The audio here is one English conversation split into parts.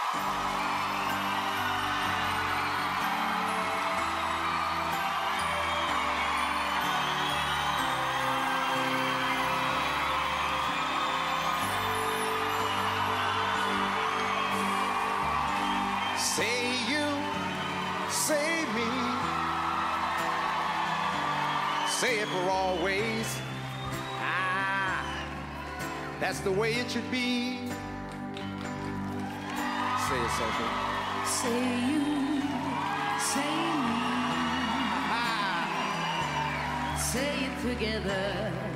Say you, say me, say it for always. Ah, that's the way it should be. Say it, Sophie. Say you, say me, say it together,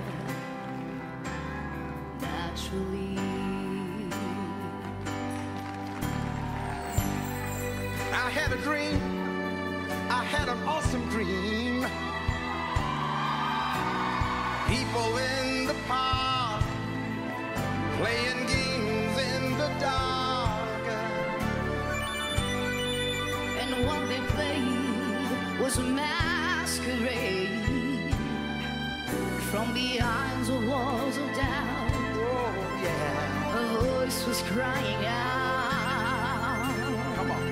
naturally. I had a dream, I had an awesome dream. People in the park, playing games in the dark. And what they played was a masquerade from behind the walls of doubt. Oh, yeah. A voice was crying out. Come on.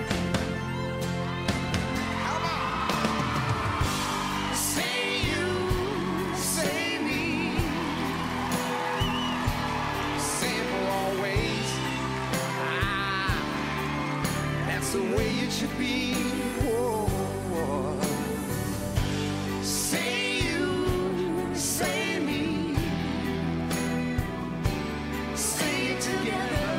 The way it should be. Whoa, whoa. Say you, say me, say it together,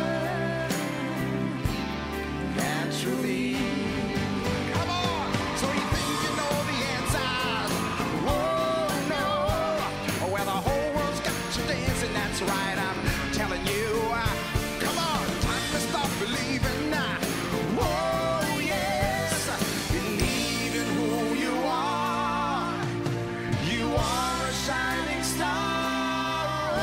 naturally. Come on, so you think you know the answers? Whoa, no. Well, the whole world's got you dancing, that's right, I'm telling you. Come on, time to stop believing now. Whoa, yes, believe in who you are. You are a shining star.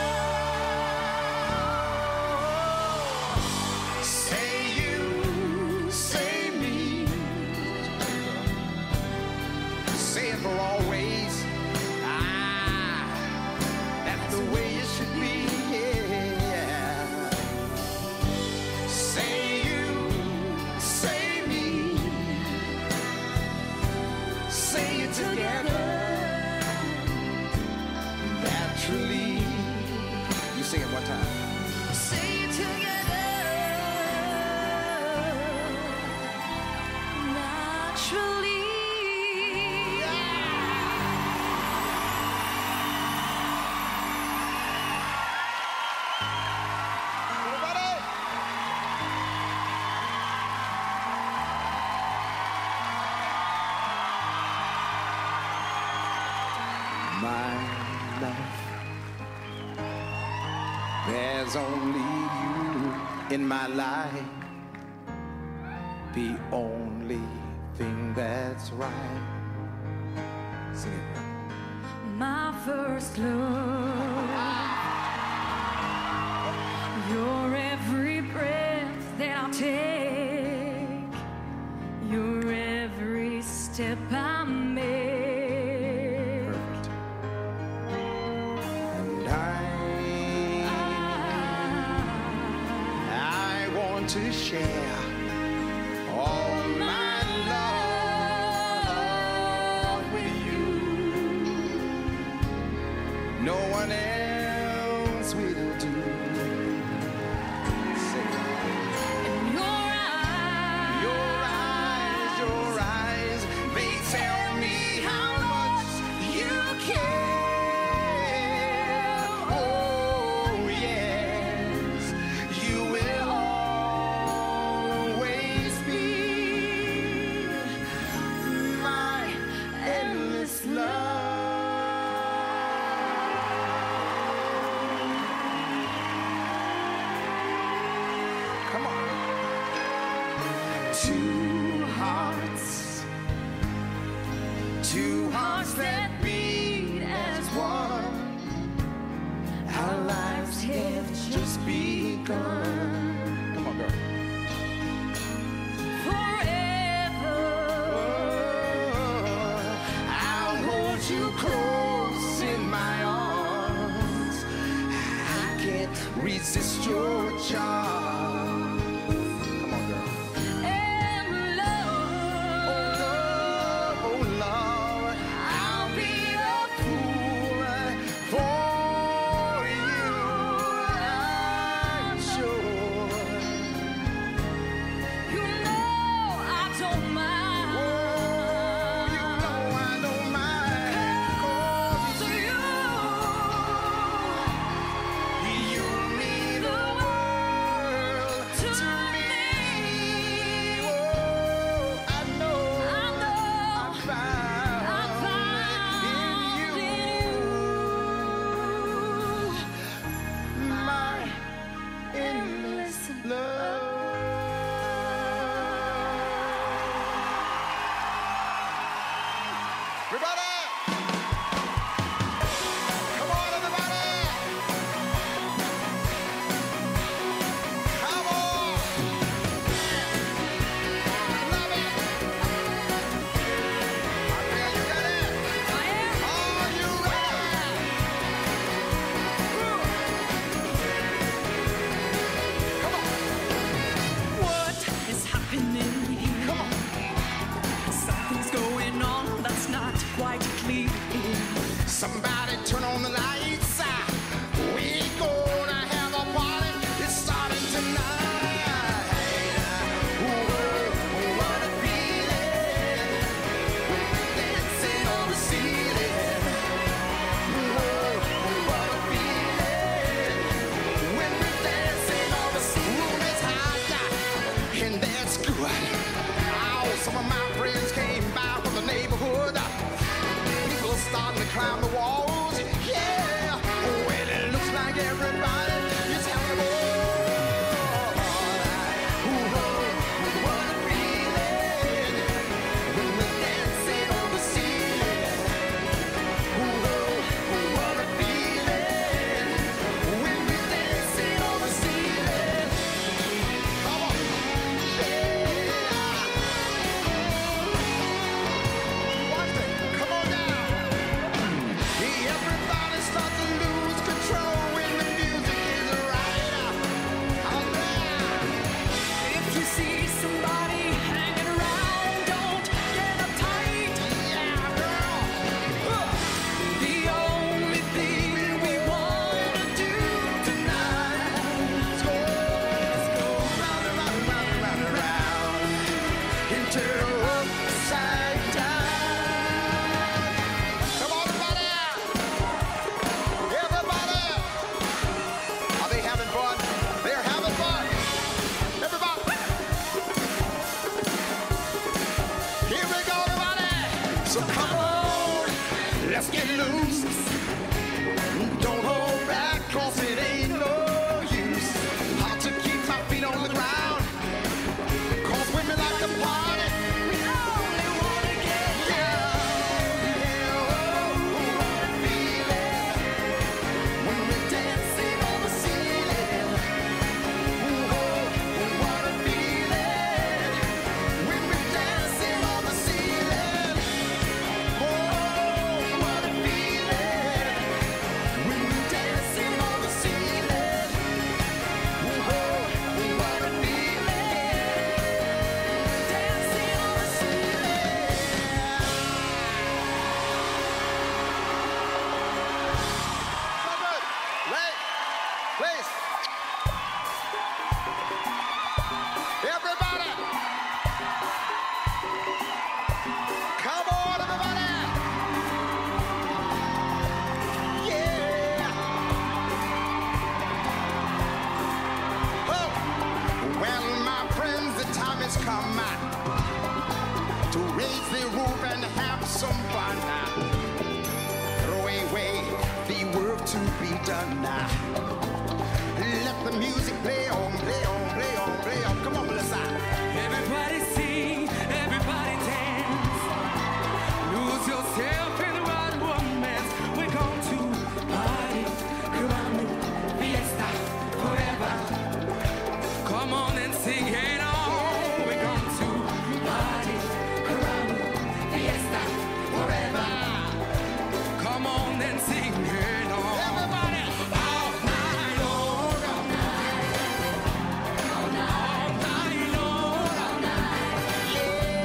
Say you, say me, say it for always. Ah, that's the way it should be. Yeah. Say you, say me, say it together, naturally. You sing it one time. Say it together, naturally. Everybody! My life, there's only you in my life, the only thing that's right. Sing it. My first love, your every breath that I take, your every step I make. And I want to share all my love with you. No one else will do. Say it. And Your eyes, they tell me how much you care. Oh, yes, you will always be my endless love. Come on. Two hearts that beat as one. Our lives have just begun. Come on, girl. forever, I'll hold you close in my arms. I can't resist your charm. Come on, So come on, let's get loose. Don't hold back, 'cause it ain't no use. Hard to keep my feet on the ground, 'cause women like to party. We only wanna get down. Yeah, oh, what a feeling when we're dancing on the ceiling. Oh, what a feeling when we're dancing on the ceiling. Oh, what a feeling when we're dancing on the ceiling. Oh, what a feeling dancing on the ceiling. So good. Wait, please. Everybody. Come on, everybody. Yeah. Oh, well, my friends, the time has come to raise the roof and have some fun. Throw away the work to be done now. Let the music play on, play on, play on, play on. Come on, Melissa. Everybody sing, everybody dance. Lose yourself in the wild romance. We're going to party, caramba, fiesta, forever. Come on and sing it on. We're going to party, caramba, fiesta, forever. Come on and sing it on. Everybody. All night long, all night long, all night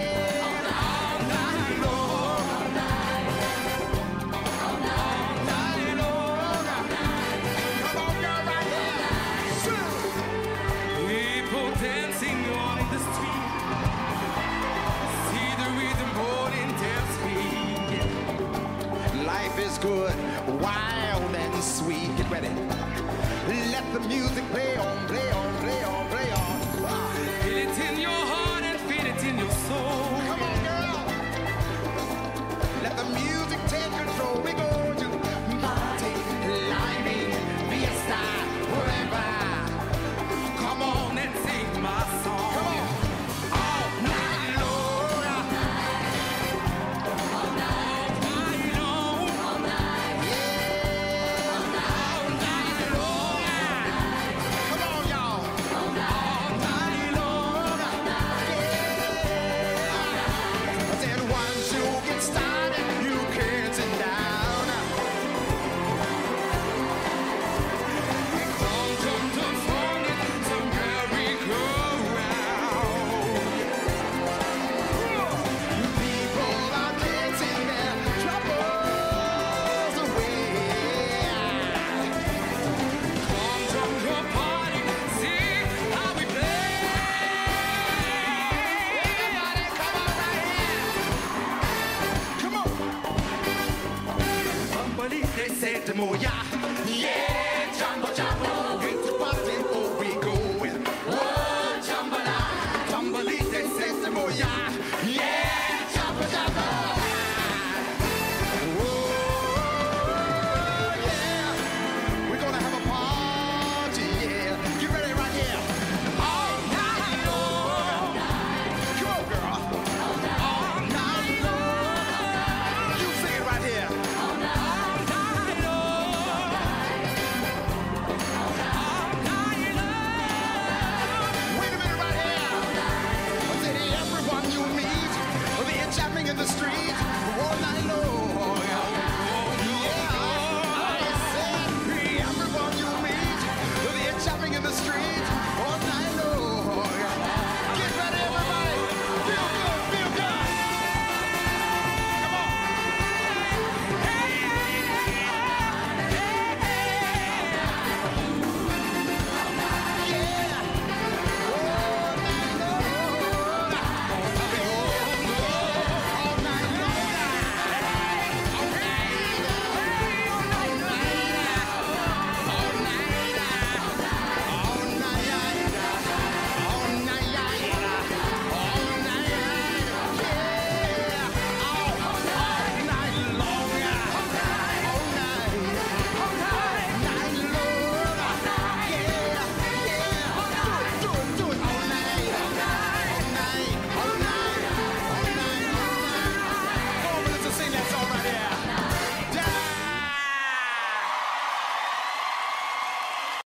long. Come on, girl, right here. People dancing on the street, see the rhythm rolling their feet. Life is good, wild and sweet. Get ready. Let the music play on, play on, play on, play on. Feel it in your heart and feel it in your soul. Come on, girl. Let the music take control. We go to party, lining, fiesta, forever. Come on and sing my song. Come on. All night long. All night long, Yeah. all night long, Come on, y'all. all night long. Then once you get started, you can't sit down. Come to fun it, some merry-go-round. People are dancing their troubles away. Come to your party, see how we play. Everybody, come on right here. Come on. Somebody they said to Moya.